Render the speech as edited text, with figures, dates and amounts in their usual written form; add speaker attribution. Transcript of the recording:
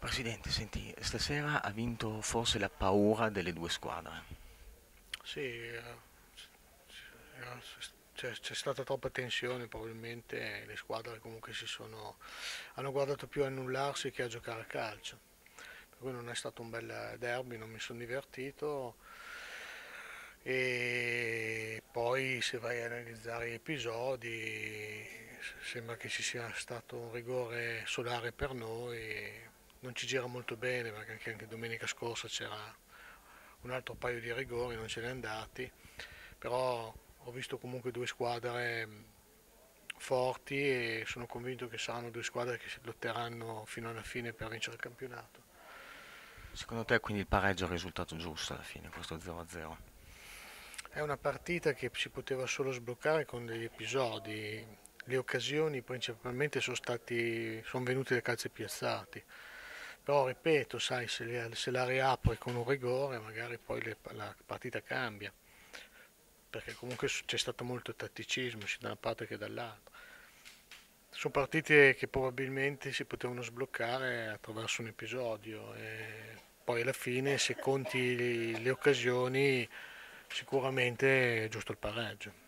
Speaker 1: Presidente, senti, stasera ha vinto forse la paura delle due squadre.
Speaker 2: Sì, c'è stata troppa tensione, probabilmente le squadre comunque hanno guardato più a annullarsi che a giocare a calcio. Per cui non è stato un bel derby, non mi sono divertito. E poi se vai a analizzare gli episodi, sembra che ci sia stato un rigore solare per noi. Non ci gira molto bene perché anche domenica scorsa c'era un altro paio di rigori, non ce n'è andati, però ho visto comunque due squadre forti e sono convinto che saranno due squadre che si lotteranno fino alla fine per vincere il campionato.
Speaker 1: Secondo te quindi il pareggio è il risultato giusto alla fine, questo 0-0?
Speaker 2: È una partita che si poteva solo sbloccare con degli episodi. Le occasioni principalmente sono venute da calci piazzati. Però ripeto, sai, se la riapri con un rigore, magari poi la partita cambia, perché comunque c'è stato molto tatticismo sia da una parte che dall'altra. Sono partite che probabilmente si potevano sbloccare attraverso un episodio e poi alla fine, se conti le occasioni, sicuramente è giusto il pareggio.